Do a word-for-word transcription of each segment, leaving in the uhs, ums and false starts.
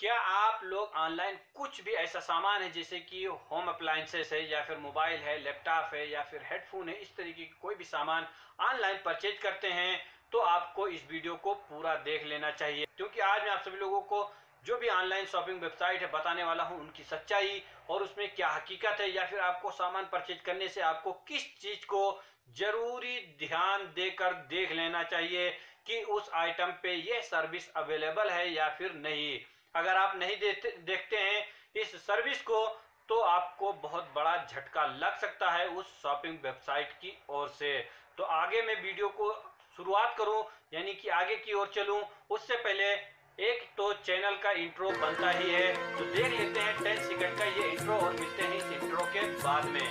क्या आप लोग ऑनलाइन कुछ भी ऐसा सामान है जैसे कि होम अप्लायंसेस है या फिर मोबाइल है, लैपटॉप है या फिर हेडफोन है, इस तरीके की कोई भी सामान ऑनलाइन परचेज करते हैं तो आपको इस वीडियो को पूरा देख लेना चाहिए, क्योंकि आज मैं आप सभी लोगों को जो भी ऑनलाइन शॉपिंग वेबसाइट है बताने वाला हूं उनकी सच्चाई और उसमें क्या हकीकत है, या फिर आपको सामान परचेज करने से आपको किस चीज को जरूरी ध्यान देकर देख लेना चाहिए कि उस आइटम पे ये सर्विस अवेलेबल है या फिर नहीं। अगर आप नहीं देते देखते हैं इस सर्विस को तो आपको बहुत बड़ा झटका लग सकता है उस शॉपिंग वेबसाइट की ओर से। तो आगे मैं वीडियो को शुरुआत करूं यानी कि आगे की ओर चलूं उससे पहले एक तो चैनल का इंट्रो बनता ही है, तो देख लेते हैं टेन सेकंड का ये इंट्रो और मिलते हैं इस इंट्रो के बाद में।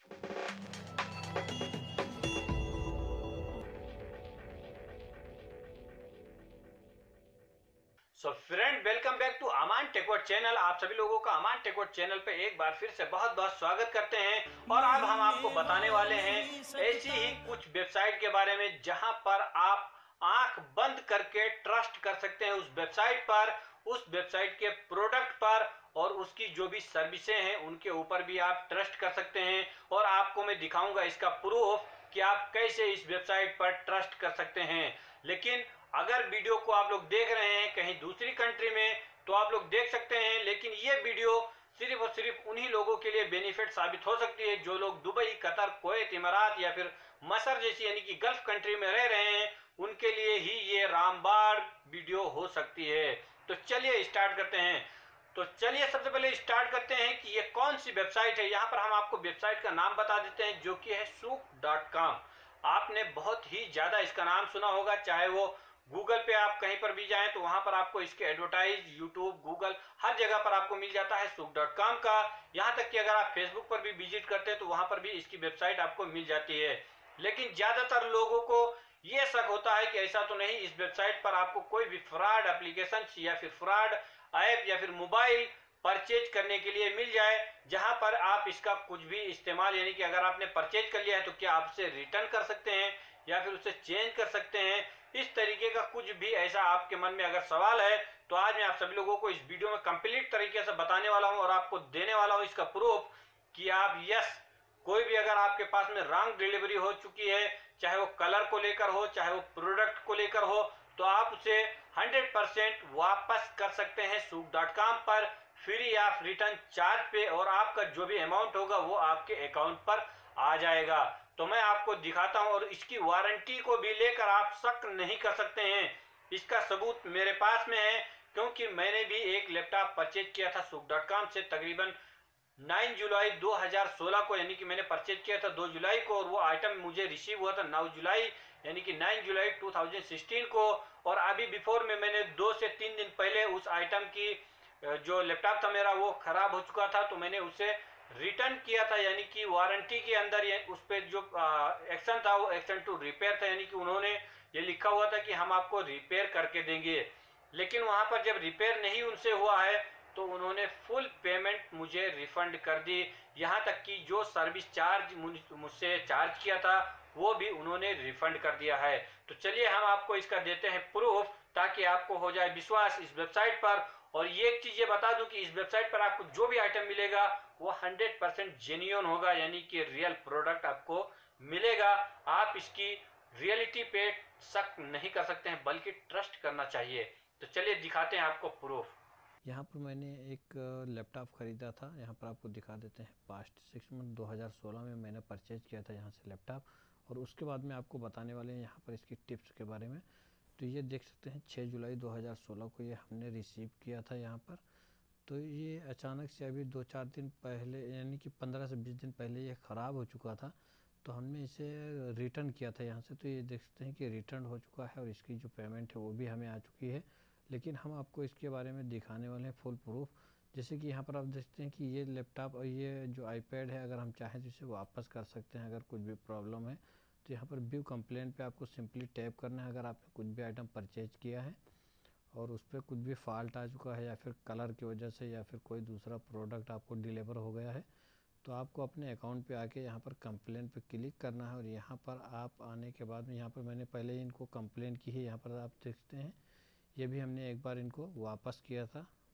So friend, welcome back to Aman tech world channel. आप सभी लोगों का अमान टेकवर्ड चैनल पे एक बार फिर से बहुत बहुत स्वागत करते हैं। और अब हम आपको बताने वाले हैं ऐसी ही कुछ वेबसाइट के बारे में जहां पर आप आंख बंद करके ट्रस्ट कर सकते हैं उस वेबसाइट पर, उस वेबसाइट के प्रोडक्ट पर और उसकी जो भी सर्विसें हैं उनके ऊपर भी आप ट्रस्ट कर सकते हैं। और आपको मैं दिखाऊंगा इसका प्रूफ कि आप कैसे इस वेबसाइट पर ट्रस्ट कर सकते हैं। लेकिन अगर वीडियो को आप लोग देख रहे हैं कहीं दूसरी कंट्री में तो आप लोग देख सकते हैं, लेकिन ये वीडियो सिर्फ और सिर्फ उन्हीं लोगों के लिए बेनिफिट साबित हो सकती है जो लोग दुबई, कतर, कुवैत, इमारात या फिर मसर जैसी यानी कि गल्फ कंट्री में रह रहे हैं, उनके लिए ही ये रामबाण वीडियो हो सकती है। तो चलिए स्टार्ट करते हैं। तो चलिए सबसे पहले स्टार्ट करते हैं कि ये कौन सी वेबसाइट है। यहाँ पर हम आपको वेबसाइट का नाम बता देते हैं जो कि है सूक डॉट कॉम। आपने बहुत ही ज्यादा इसका नाम सुना होगा, चाहे वो गूगल पे आप कहीं पर भी जाएं तो वहां पर आपको इसके एडवर्टाइज यूट्यूब, गूगल, हर जगह पर आपको मिल जाता है सूक डॉट कॉम का। यहाँ तक कि अगर आप फेसबुक पर भी विजिट करते हैं तो वहां पर भी इसकी वेबसाइट आपको मिल जाती है। लेकिन ज्यादातर लोगों को यह शक होता है कि ऐसा तो नहीं, इस वेबसाइट पर आपको कोई भी फ्रॉड एप्लीकेशन या फिर फ्रॉड ऐप या फिर मोबाइल परचेज करने के लिए मिल जाए, जहां पर आप इसका कुछ भी इस्तेमाल यानी कि अगर आपने परचेज कर लिया है तो क्या आप उसे रिटर्न कर सकते हैं या फिर उसे चेंज कर सकते हैं। इस तरीके का कुछ भी ऐसा आपके मन में अगर सवाल है तो आज मैं आप सभी लोगों को इस वीडियो में कंप्लीट तरीके से बताने वाला हूं और आपको देने वाला हूं इसका प्रूफ कि आप यस कोई भी अगर आपके पास में रॉन्ग डिलीवरी हो चुकी है, चाहे वो कलर को लेकर हो चाहे वो प्रोडक्ट को लेकर हो, तो आप उसे हंड्रेड परसेंट वापस कर सकते हैं सूक डॉट कॉम पर फ्री ऑफ रिटर्न चार्ज पे, और आपका जो भी अमाउंट होगा वो आपके अकाउंट पर आ जाएगा। तो मैं आपको दिखाता हूं और इसकी वारंटी को भी लेकर आप शक नहीं कर सकते हैं। इसका सबूत मेरे पास में है, क्योंकि मैंने भी एक लैपटॉप परचेज किया था सूक डॉट कॉम से तकरीबन नौ जुलाई दो हज़ार सोलह को, यानी कि मैंने परचेज किया था दो जुलाई को और वो आइटम मुझे रिसीव हुआ था नौ जुलाई यानी कि नौ जुलाई दो हज़ार सोलह को। और अभी बिफोर में मैंने दो से तीन दिन पहले उस आइटम की जो लैपटॉप था मेरा वो खराब हो चुका था, तो मैंने उसे रिटर्न किया था, यानी कि वारंटी के अंदर उस पर जो एक्शन था वो एक्शन टू रिपेयर था, यानी कि उन्होंने ये लिखा हुआ था कि हम आपको रिपेयर करके देंगे। लेकिन वहां पर जब रिपेयर नहीं उनसे हुआ है तो उन्होंने फुल पेमेंट मुझे रिफंड कर दी, यहाँ तक कि जो सर्विस चार्ज मुझसे चार्ज किया था वो भी उन्होंने रिफंड कर दिया है। तो चलिए हम आपको इसका देते हैं प्रूफ, ताकि आपको हो जाए विश्वास इस वेबसाइट पर। और ये एक चीज ये बता दूं कि इस वेबसाइट पर आपको जो भी आइटम मिलेगा वो हंड्रेड परसेंट जेन्युइन होगा, यानी कि रियल प्रोडक्ट आपको मिलेगा। आप इसकी रियलिटी पे शक नहीं कर सकते हैं बल्कि ट्रस्ट करना चाहिए। तो चलिए दिखाते हैं आपको प्रूफ। यहाँ पर मैंने एक लैपटॉप ख़रीदा था, यहाँ पर आपको दिखा देते हैं। पास्ट सिक्स मंथ दो हज़ार सोलह में मैंने परचेज किया था यहाँ से लैपटॉप, और उसके बाद में आपको बताने वाले हैं यहाँ पर इसकी टिप्स के बारे में। तो ये देख सकते हैं छः जुलाई दो हज़ार सोलह को ये हमने रिसीव किया था यहाँ पर। तो ये अचानक से अभी दो चार दिन पहले यानी कि पंद्रह से बीस दिन पहले ये ख़राब हो चुका था, तो हमने इसे रिटर्न किया था यहाँ से। तो ये देख सकते हैं कि रिटर्न हो चुका है और इसकी जो पेमेंट है वो भी हमें आ चुकी है। लेकिन हम आपको इसके बारे में दिखाने वाले हैं फुल प्रूफ। जैसे कि यहाँ पर आप देखते हैं कि ये लैपटॉप और ये जो आईपैड है, अगर हम चाहें तो इसे वापस कर सकते हैं अगर कुछ भी प्रॉब्लम है। तो यहाँ पर व्यू कंप्लेंट पे आपको सिंपली टैप करना है अगर आपने कुछ भी आइटम परचेज किया है और उस पर कुछ भी फॉल्ट आ चुका है या फिर कलर की वजह से या फिर कोई दूसरा प्रोडक्ट आपको डिलीवर हो गया है, तो आपको अपने अकाउंट पे आके यहाँ पर कंप्लेंट पे क्लिक करना है। और यहाँ पर आप आने के बाद में यहाँ पर मैंने पहले ही इनको कंप्लेंट की है, यहाँ पर आप देखते हैं ये भी हमने एक बार इनको वापस किया था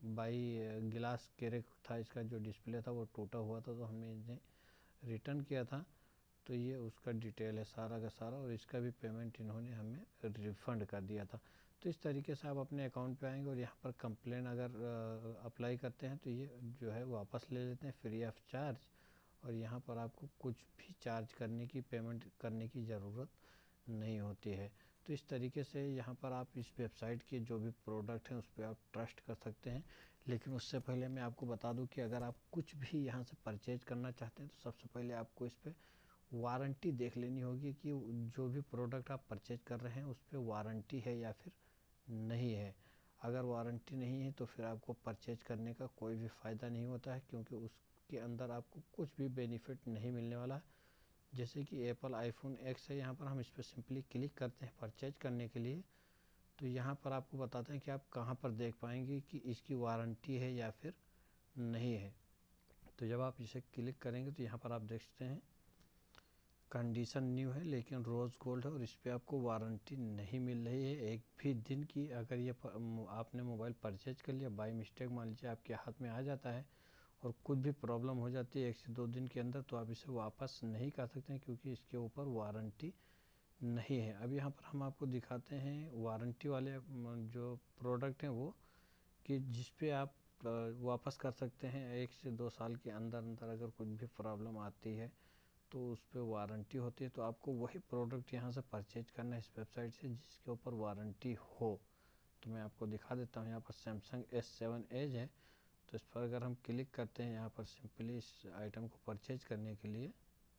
बाई गिलास क्रेक था, इसका जो डिस्प्ले था वो टूटा हुआ था, तो हमने इन्हें रिटर्न किया था। तो ये उसका डिटेल है सारा का सारा, और इसका भी पेमेंट इन्होंने हमें रिफ़ंड कर दिया था। तो इस तरीके से आप अपने अकाउंट पे आएंगे और यहाँ पर कंप्लेन अगर अप्लाई करते हैं तो ये जो है वापस ले लेते हैं फ्री ऑफ चार्ज, और यहाँ पर आपको कुछ भी चार्ज करने की, पेमेंट करने की ज़रूरत नहीं होती है। तो इस तरीके से यहाँ पर आप इस वेबसाइट के जो भी प्रोडक्ट हैं उस पर आप ट्रस्ट कर सकते हैं। लेकिन उससे पहले मैं आपको बता दूं कि अगर आप कुछ भी यहाँ से परचेज करना चाहते हैं तो सबसे पहले आपको इस पर वारंटी देख लेनी होगी कि जो भी प्रोडक्ट आप परचेज कर रहे हैं उस पर वारंटी है या फिर नहीं है। अगर वारंटी नहीं है तो फिर आपको परचेज करने का कोई भी फ़ायदा नहीं होता है, क्योंकि उसके अंदर आपको कुछ भी बेनिफिट नहीं मिलने वाला है। जैसे कि एप्पल आईफोन एक्स है, यहाँ पर हम इस पर सिंपली क्लिक करते हैं परचेज करने के लिए, तो यहाँ पर आपको बताते हैं कि आप कहाँ पर देख पाएंगे कि इसकी वारंटी है या फिर नहीं है। तो जब आप इसे क्लिक करेंगे तो यहाँ पर आप देख सकते हैं कंडीशन न्यू है लेकिन रोज़ गोल्ड है, और इस पर आपको वारंटी नहीं मिल रही है एक भी दिन की। अगर ये आपने मोबाइल परचेज कर लिया बाई मिस्टेक, मान लीजिए आपके हाथ में आ जाता है और कुछ भी प्रॉब्लम हो जाती है एक से दो दिन के अंदर, तो आप इसे वापस नहीं कर सकते हैं क्योंकि इसके ऊपर वारंटी नहीं है। अब यहाँ पर हम आपको दिखाते हैं वारंटी वाले जो प्रोडक्ट हैं वो, कि जिस पे आप वापस कर सकते हैं एक से दो साल के अंदर अंदर अगर कुछ भी प्रॉब्लम आती है तो उस पर वारंटी होती है। तो आपको वही प्रोडक्ट यहाँ से परचेज करना है इस वेबसाइट से जिसके ऊपर वारंटी हो। तो मैं आपको दिखा देता हूँ, यहाँ पर सैमसंग एस सेवन एज है, तो इस पर अगर हम क्लिक करते हैं यहाँ पर सिंपली इस आइटम को परचेज करने के लिए,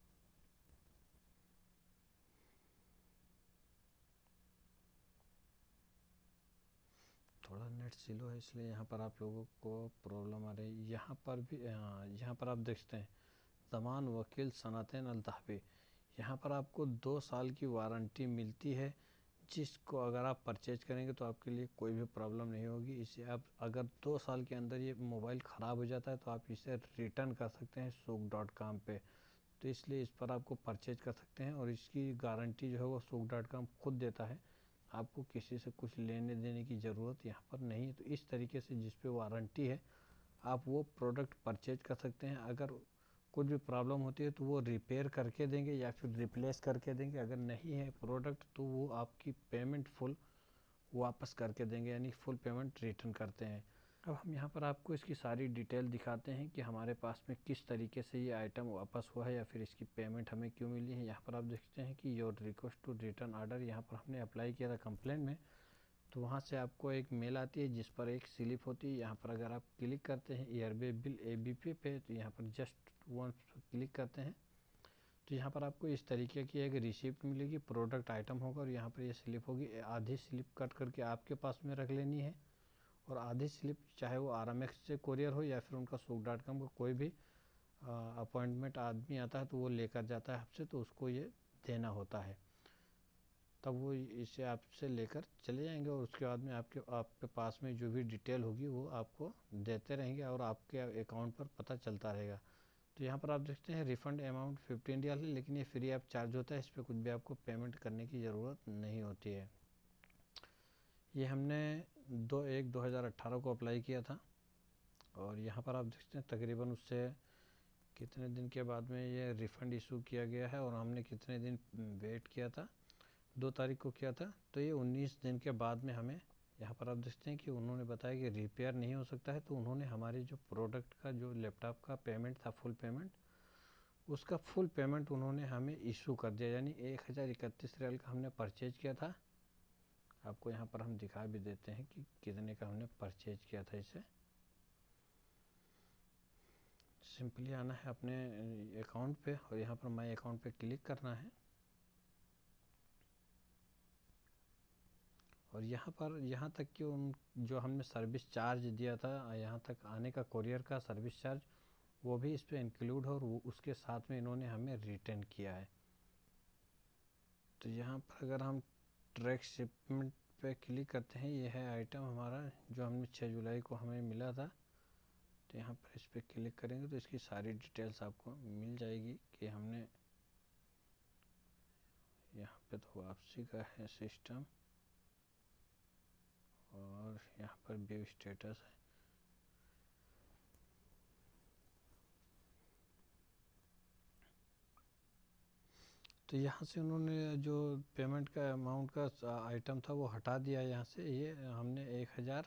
थोड़ा नेट स्लो है इसलिए यहाँ पर आप लोगों को प्रॉब्लम आ रही है। यहाँ पर भी यहाँ पर आप देखते हैं ज़मान वकील सनातन अल्ताफ़ी, यहाँ पर आपको दो साल की वारंटी मिलती है, जिसको अगर आप परचेज करेंगे तो आपके लिए कोई भी प्रॉब्लम नहीं होगी। इसे आप अगर दो साल के अंदर ये मोबाइल ख़राब हो जाता है तो आप इसे रिटर्न कर सकते हैं सूक डॉट कॉम पर। तो इसलिए इस पर आपको परचेज कर सकते हैं, और इसकी गारंटी जो है वो सूक डॉट कॉम खुद देता है, आपको किसी से कुछ लेने देने की ज़रूरत यहाँ पर नहीं है। तो इस तरीके से जिस पे वारंटी है आप वो प्रोडक्ट परचेज कर सकते हैं। अगर कुछ भी प्रॉब्लम होती है तो वो रिपेयर करके देंगे या फिर रिप्लेस करके देंगे। अगर नहीं है प्रोडक्ट तो वो आपकी पेमेंट फुल वापस करके देंगे, यानी फुल पेमेंट रिटर्न करते हैं। अब हम यहाँ पर आपको इसकी सारी डिटेल दिखाते हैं कि हमारे पास में किस तरीके से ये आइटम वापस हुआ है या फिर इसकी पेमेंट हमें क्यों मिली है। यहाँ पर आप देखते हैं कि your request to return order, यहाँ पर हमने अप्लाई किया था कंप्लेन में, तो वहाँ से आपको एक मेल आती है जिस पर एक स्लिप होती है। यहाँ पर अगर आप क्लिक करते हैं airway bill A B P पे, तो यहाँ पर जस्ट वन क्लिक करते हैं तो यहाँ पर आपको इस तरीके की एक रिसिप्ट मिलेगी, प्रोडक्ट आइटम होगा और यहाँ पर ये स्लिप होगी। आधी स्लिप कट करके आपके पास में रख लेनी है, और आधी स्लिप चाहे वो आर एम एक्स से कोरियर हो या फिर उनका सूक डॉट कॉम का कोई भी अपॉइंटमेंट आदमी आता है तो वो लेकर जाता है आपसे, तो उसको ये देना होता है, तब वो इसे आपसे लेकर चले जाएंगे और उसके बाद में आपके आपके पास में जो भी डिटेल होगी वो आपको देते रहेंगे और आपके अकाउंट पर पता चलता रहेगा। तो यहाँ पर आप देखते हैं रिफ़ंड अमाउंट फिफ्टीन रियाल है, लेकिन ये फ्री ऑफ चार्ज होता है, इस पर कुछ भी आपको पेमेंट करने की ज़रूरत नहीं होती है। ये हमने दो एक दो हज़ार अट्ठारह को अप्लाई किया था, और यहाँ पर आप देखते हैं तकरीबन उससे कितने दिन के बाद में ये रिफ़ंड इशू किया गया है, और हमने कितने दिन वेट किया था, दो तारीख को किया था, तो ये उन्नीस दिन के बाद में हमें यहाँ पर आप देखते हैं कि उन्होंने बताया कि रिपेयर नहीं हो सकता है। तो उन्होंने हमारे जो प्रोडक्ट का जो लैपटॉप का पेमेंट था फुल पेमेंट, उसका फुल पेमेंट उन्होंने हमें इशू कर दिया, यानी एक हज़ार इकतीस रियाल का हमने परचेज किया था। आपको यहाँ पर हम दिखा भी देते हैं कि कितने का हमने परचेज किया था। इसे सिंपली आना है अपने अकाउंट पे और यहाँ पर माई अकाउंट पे क्लिक करना है, और यहाँ पर यहाँ तक कि उन जो हमने सर्विस चार्ज दिया था यहाँ तक आने का, कोरियर का सर्विस चार्ज, वो भी इस पर इंक्लूड हो और वो उसके साथ में इन्होंने हमें रिटर्न किया है। तो यहाँ पर अगर हम ट्रैक शिपमेंट पे क्लिक करते हैं, ये है आइटम हमारा जो हमने छः जुलाई को हमें मिला था। तो यहाँ पर इस पर क्लिक करेंगे तो इसकी सारी डिटेल्स आपको मिल जाएगी कि हमने यहाँ पे तो वापसी का है सिस्टम, और यहाँ पर व्यू स्टेटस है। तो यहाँ से उन्होंने जो पेमेंट का अमाउंट का आइटम था वो हटा दिया यहाँ से। ये हमने एक हज़ार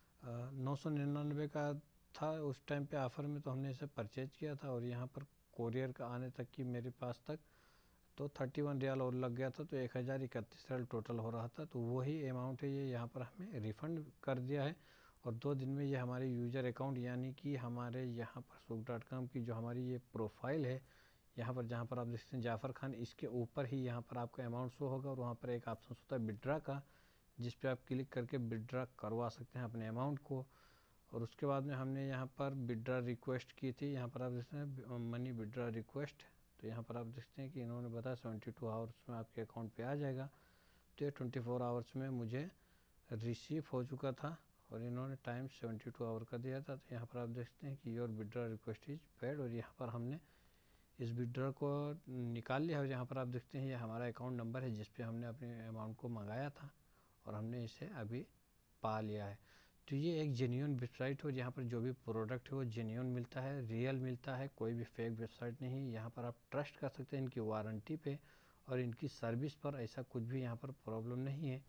नौ सौ निन्यानवे का था उस टाइम पे ऑफ़र में, तो हमने इसे परचेज किया था। और यहाँ पर कोरियर का आने तक की मेरे पास तक तो थर्टी वन रियाल और लग गया था, तो एक हज़ार इकतीस रियाल टोटल हो रहा था। तो वही अमाउंट है ये यहाँ पर हमें रिफ़ंड कर दिया है। और दो दिन में ये हमारे यूज़र अकाउंट यानी कि हमारे यहाँ पर सुख डॉट कॉम की जो हमारी ये प्रोफाइल है, यहाँ पर जहाँ पर आप देखते हैं जाफ़र खान, इसके ऊपर ही यहाँ पर आपका अमाउंट शो होगा। और वहाँ पर एक ऑप्शन होता है विड्रा का, जिस पे आप क्लिक करके विड्रा करवा सकते हैं अपने अमाउंट को। और उसके बाद में हमने यहाँ पर विड्रा रिक्वेस्ट की थी, यहाँ पर आप देखते हैं मनी विड्रा रिक्वेस्ट। तो यहाँ पर आप देखते हैं कि इन्होंने बताया सेवेंटी टू आवर्स में आपके अकाउंट पे आ जाएगा। तो ये ट्वेंटी फोर आवर्स में मुझे रिसीव हो चुका था और इन्होंने टाइम सेवेंटी टू आवर का दिया था। तो यहाँ पर आप देखते हैं कि your withdraw request is paid, और यहाँ पर हमने इस विड्रा को निकाल लिया। और यहाँ पर आप देखते हैं ये हमारा अकाउंट नंबर है जिस पे हमने अपने अमाउंट को मंगाया था, और हमने इसे अभी पा लिया है। तो ये एक जेन्युइन वेबसाइट हो, यहाँ पर जो भी प्रोडक्ट है वो जेन्युइन मिलता है, रियल मिलता है, कोई भी फेक वेबसाइट नहीं। यहाँ पर आप ट्रस्ट कर सकते हैं इनकी वारंटी पे और इनकी सर्विस पर, ऐसा कुछ भी यहाँ पर प्रॉब्लम नहीं है।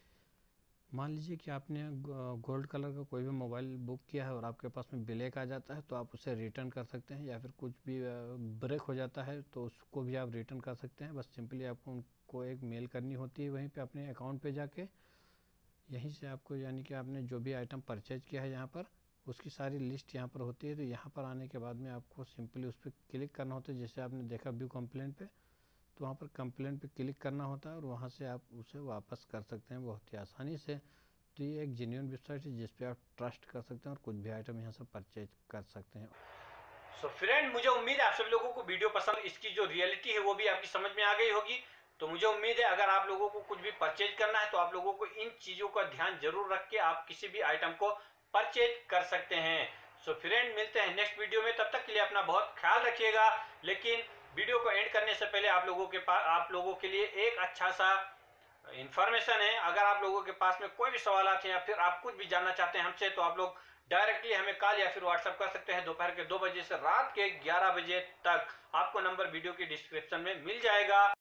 मान लीजिए कि आपने गोल्ड कलर का कोई भी मोबाइल बुक किया है और आपके पास में ब्लैक आ जाता है, तो आप उसे रिटर्न कर सकते हैं। या फिर कुछ भी ब्रेक हो जाता है तो उसको भी आप रिटर्न कर सकते हैं। बस सिंपली आपको उनको एक मेल करनी होती है वहीं पे अपने अकाउंट पे जाके, यहीं से आपको यानी कि आपने जो भी आइटम परचेज किया है यहाँ पर उसकी सारी लिस्ट यहाँ पर होती है। तो यहाँ पर आने के बाद में आपको सिंपली उस पर क्लिक करना होता है। जैसे आपने देखा व्यू कंप्लेंट पे, तो वहाँ पर कंप्लेंट पे क्लिक करना होता है और वहाँ से आप उसे वापस कर सकते हैं बहुत ही आसानी से। तो ये एक जेन्युइन वेबसाइट है जिस पे आप ट्रस्ट कर सकते हैं और कुछ भी आइटम यहाँ से परचेज कर सकते हैं। सो फ्रेंड, मुझे उम्मीद है आप सभी लोगों को वीडियो पसंद, इसकी जो रियलिटी है वो भी आपकी समझ में आ गई होगी। तो मुझे उम्मीद है अगर आप लोगों को कुछ भी परचेज करना है तो आप लोगों को इन चीज़ों का ध्यान जरूर रख के आप किसी भी आइटम को परचेज कर सकते हैं। सो फ्रेंड, मिलते हैं नेक्स्ट वीडियो में, तब तक के लिए अपना बहुत ख्याल रखिएगा। लेकिन वीडियो को एंड करने से पहले आप लोगों के पास आप लोगों के लिए एक अच्छा सा इन्फॉर्मेशन है। अगर आप लोगों के पास में कोई भी सवाल हैं या फिर आप कुछ भी जानना चाहते हैं हमसे, तो आप लोग डायरेक्टली हमें कॉल या फिर व्हाट्सएप कर सकते हैं। दोपहर के दो बजे से रात के ग्यारह बजे तक आपको नंबर वीडियो की डिस्क्रिप्शन में मिल जाएगा।